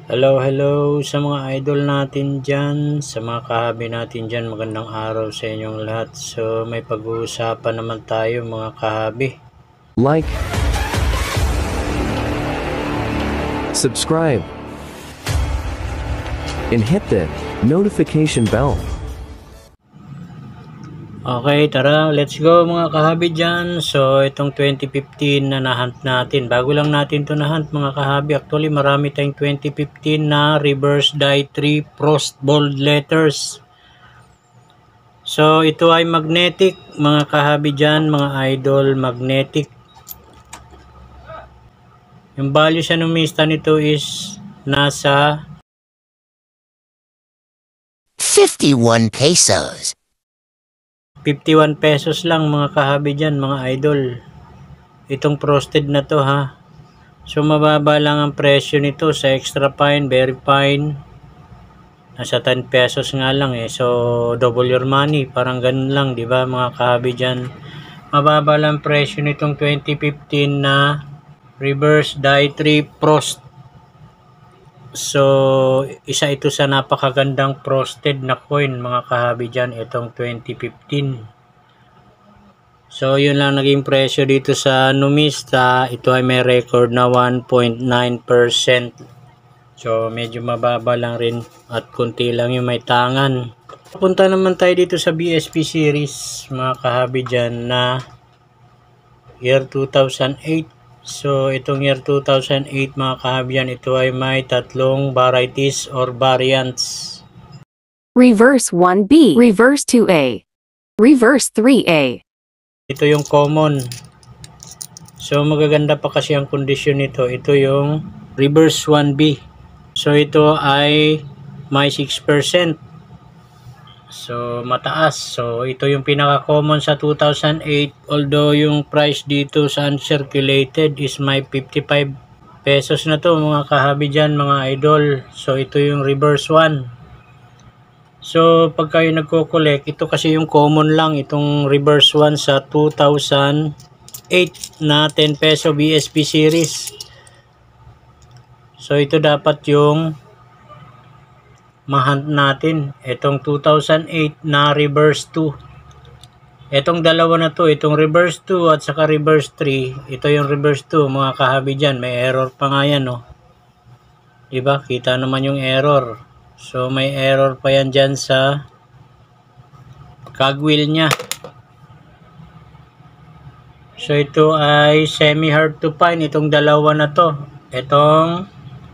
Hello, hello sa mga idol natin dyan, sa mga kahabi natin dyan, magandang araw sa inyong lahat. So, may pag-uusapan naman tayo mga kahabi. Like, subscribe, and hit the notification bell. Okay, tara, let's go mga kahabi dyan. So, itong 2015 na nahunt natin. Bago lang natin to nahunt mga kahabi. Actually, marami tayong 2015 na reverse die 3 frost bold letters. So, ito ay magnetic mga kahabi dyan, mga idol, magnetic. Yung value sa numista nito is nasa 51 pesos. 51 pesos lang mga kahabi dyan, mga idol. Itong frosted na to ha. So mababa lang ang presyo nito sa extra fine, very fine. Nasa 10 pesos nga lang eh. So double your money, parang ganun lang, di ba mga kahabi dyan. Mababa lang presyo nitong 2015 na reverse die 3 frost. So, isa ito sa napakagandang frosted na coin mga kahabi dyan, itong 2015. So, yun lang naging presyo dito sa numista. Ito ay may record na 1.9%. So, medyo mababa lang rin at kunti lang yung may tangan. Punta naman tayo dito sa BSP series mga kahabi dyan na year 2008. So, itong year 2008 mga kahabyan, ito ay may tatlong varieties or variants. Reverse 1B, Reverse 2A, Reverse 3A. Ito yung common. So, magaganda pa kasi ang kondisyon nito. Ito yung Reverse 1B. So, ito ay may 6%. So, mataas. So, ito yung pinaka-common sa 2008. Although, yung price dito sa uncirculated is may 55 pesos na to mga kahabi dyan, mga idol. So, ito yung reverse 1. So, pag kayo nagko-collect, ito kasi yung common lang. Itong reverse 1 sa 2008 na 10 peso BSP series. So, ito dapat yung mahunt natin. Itong 2008 na reverse 2. Itong dalawa na to, itong reverse 2 at saka reverse 3. Ito yung reverse 2 mga kahabi dyan. May error pa nga yan, no? Diba? Kita naman yung error. So, may error pa yan dyan sa cogwheel nya. So, ito ay semi-hard to find. Itong dalawa na to. Itong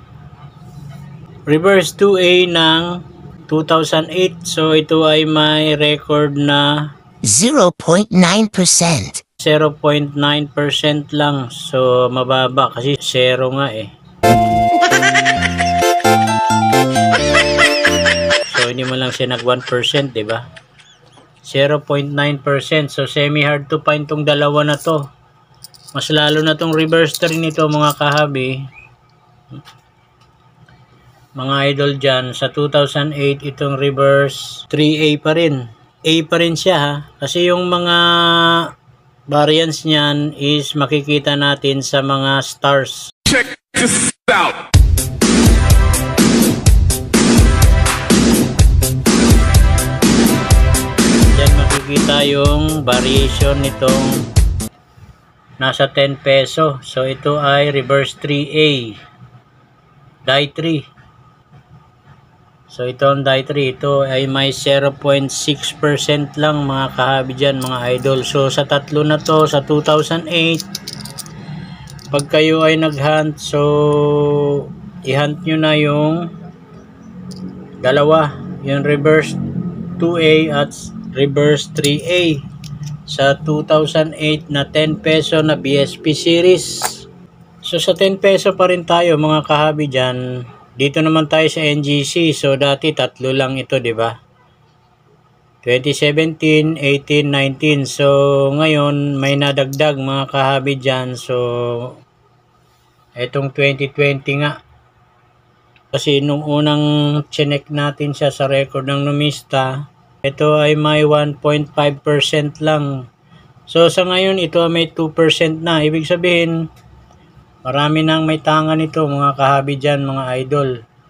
reverse 2A ng 2008. So, ito ay may record na 0.9%. 0.9% lang. So, mababa kasi 0 nga eh. So, hindi mo lang siya nag 1%, diba? 0.9%. So, semi-hard to find tong dalawa na to. Mas lalo na tong reverse 3 nito mga kahabi. Mga idol dyan, sa 2008, itong reverse 3A pa rin. A pa rin siya ha. Kasi yung mga variants niyan is makikita natin sa mga stars. Check this out. Diyan makikita yung variation nitong nasa 10 peso. So ito ay reverse 3A. Die 3. So ito ang die 3, ito ay may 0.6% lang mga kahabi dyan, mga idol. So sa tatlo na to, sa 2008, pag kayo ay nag-hunt, so i-hunt nyo na yung dalawa, yung reverse 2A at reverse 3A sa 2008 na 10 peso na BSP series. So sa 10 peso pa rin tayo mga kahabi dyan. Dito naman tayo sa NGC. So, dati tatlo lang ito, di ba? 2017, 18, 19. So, ngayon, may nadagdag mga kahabi dyan. So, itong 2020 nga. Kasi nung unang chinek natin siya sa record ng numista, ito ay may 1.5% lang. So, sa ngayon, ito ay may 2% na. Ibig sabihin, marami nang may tangan ito mga kahabi dyan, mga idol.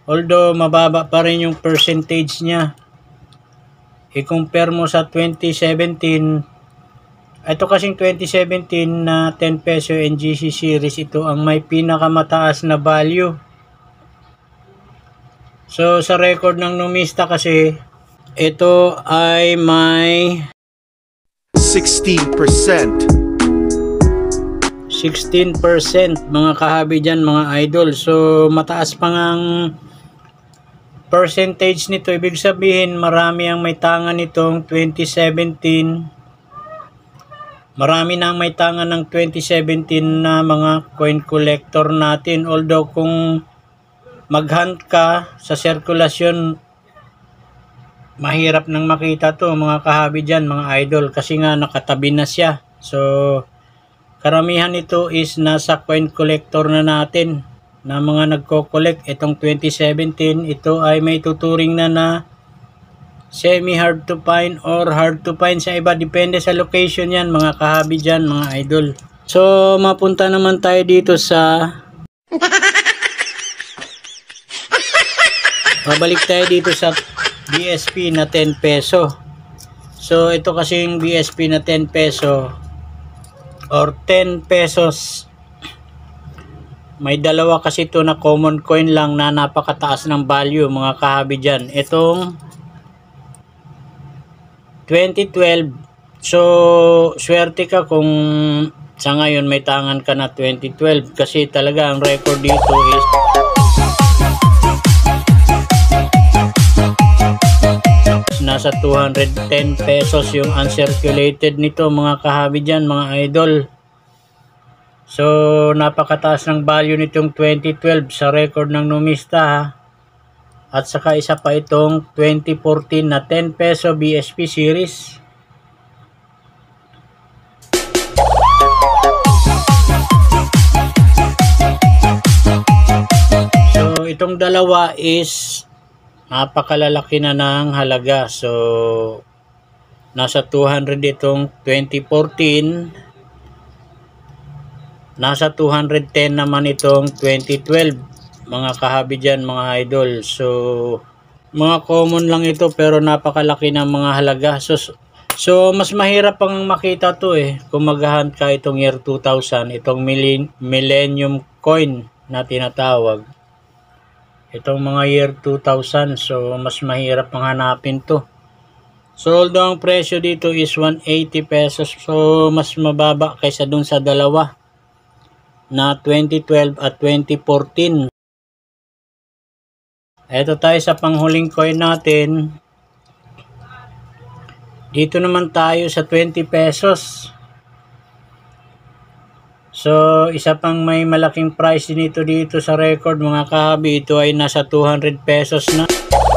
Although mababa pa rin yung percentage niya. I-compare mo sa 2017. Ito kasing 2017 na 10 peso NGC series, ito ang may pinakamataas na value. So sa record ng Numista kasi, ito ay may 16%. 16% mga kahabi dyan, mga idol. So mataas pa ngang percentage nito. Ibig sabihin marami ang may tangan nitong 2017. Marami na ang may tangan ng 2017 na mga coin collector natin. Although kung mag-hunt ka sa sirkulasyon, mahirap nang makita to mga kahabi dyan, mga idol, kasi nga nakatabi na siya. So karamihan nito is nasa coin collector na natin, na mga nagko-collect. Itong 2017, ito ay may tuturing na semi hard to find or hard to find sa iba, depende sa location yan mga kahabi dyan, mga idol. So mapunta naman tayo dito sa mabalik tayo dito sa BSP na 10 peso. So ito kasing BSP na 10 peso or 10 pesos, may dalawa kasi ito na common coin lang na napakataas ng value mga kahabi dyan. Itong 2012, so swerte ka kung sa ngayon may tangan ka na 2012, kasi talaga ang record dito is nasa 210 pesos yung uncirculated nito mga kahabi dyan, mga idol. So napakataas ng value nitong 2012 sa record ng Numista, ha? At saka isa pa itong 2014 na 10 peso BSP series. So itong dalawa is napakalalaki na ng halaga. So nasa 200 itong 2014, nasa 210 naman itong 2012 mga kahabi dyan, mga idol. So mga common lang ito pero napakalaki ng mga halaga. So mas mahirap pang makita to kung mag-hunt ka itong year 2000, itong millennium coin na tinatawag, itong mga year 2000. So mas mahirap pang hanapin to. So although ang presyo dito is 180 pesos, so mas mababa kaysa dun sa dalawa na 2012 at 2014. Ito tayo sa panghuling coin natin. Dito naman tayo sa 20 pesos. So isa pang may malaking price nito dito sa record mga kahabi, ito ay nasa 200 pesos na.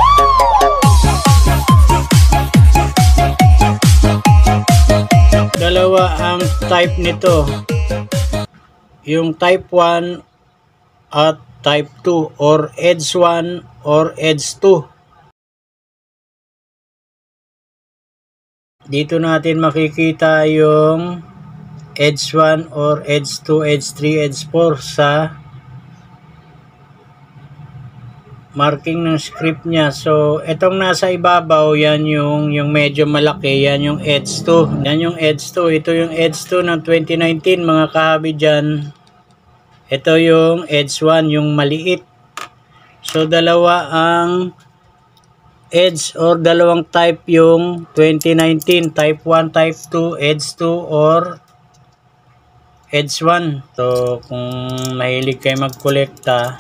Dalawa ang type nito, yung type 1 at type 2, or edge 1 or edge 2. Dito natin makikita yung edge 1 or edge 2, edge 3, edge 4 sa marking ng script niya. So itong nasa ibabaw, yan yung medyo malaki, yan yung edge 2. Yan yung edge 2. Ito yung edge 2 ng 2019 mga kahabi dyan. Ito yung edge 1, yung maliit. So dalawa ang edge or dalawang type yung 2019, type 1, type 2, edge 2 or edge 1. So kung mahilig kayo magkolekta,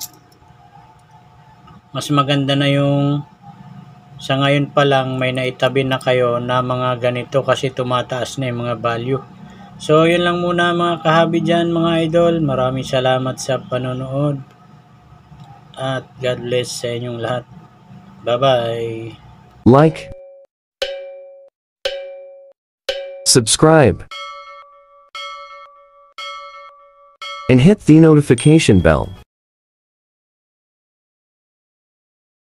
mas maganda na yung sa ngayon pa lang may naitabi na kayo na mga ganito, kasi tumataas na yung mga value. So yun lang muna mga kahabi dyan, mga idol. Maraming salamat sa panonood at God bless sa inyong lahat. Bye bye. Like, subscribe, and hit the notification bell.